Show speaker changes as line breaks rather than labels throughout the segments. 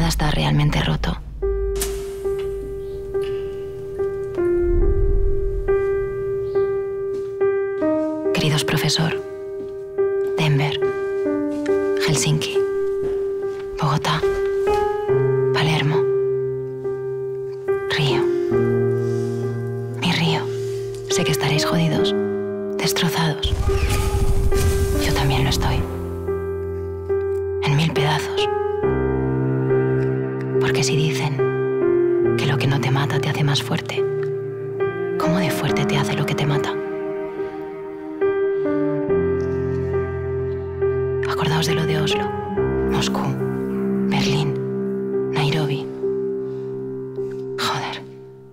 Nada está realmente roto. Queridos profesor, Denver, Helsinki, Bogotá, Palermo, Río. Mi Río. Sé que estaréis jodidos, destrozados. Yo también lo estoy. En 1000 pedazos. Porque si dicen que lo que no te mata te hace más fuerte, ¿cómo de fuerte te hace lo que te mata? Acordaos de lo de Oslo, Moscú, Berlín, Nairobi. Joder.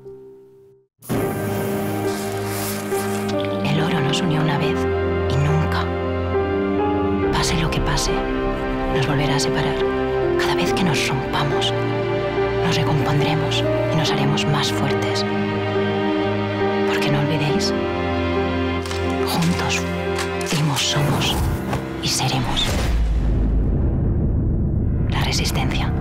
El oro nos unió una vez y nunca, pase lo que pase, nos volverá a separar. Cada vez que nos rompamos, nos recompondremos y nos haremos más fuertes. Porque no olvidéis, juntos fuimos, somos y seremos la resistencia.